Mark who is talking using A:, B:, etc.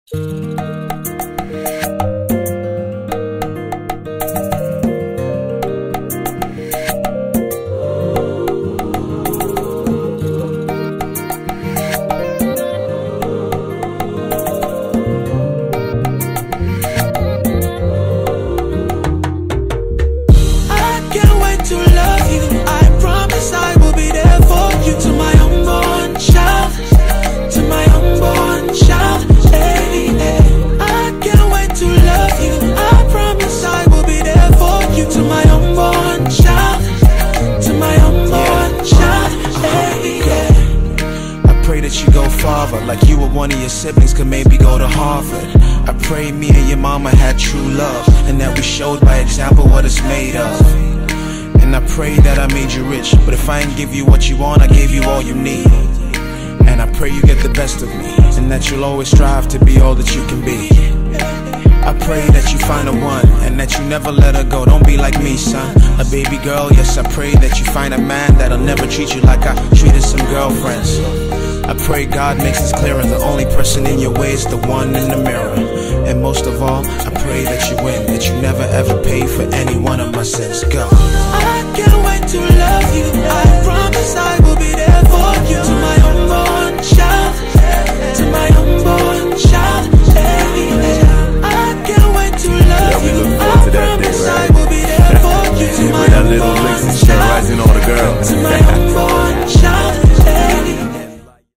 A: Like you or one of your siblings could maybe go to Harvard. I pray me and your mama had true love, and that we showed by example what it's made of. And I pray that I made you rich, but if I ain't give you what you want, I gave you all you need. And I pray you get the best of me, and that you'll always strive to be all that you can be. I pray that you find a one, and that you never let her go. Don't be like me, son, a baby girl. Yes, I pray that you find a man that'll never treat you like I treated some girlfriends. I pray God makes this clearer. The only person in your way is the one in the mirror. And most of all, I pray that you win, that you never ever pay for any one of my sins. Go.
B: I can't wait to love you. I promise I will be there.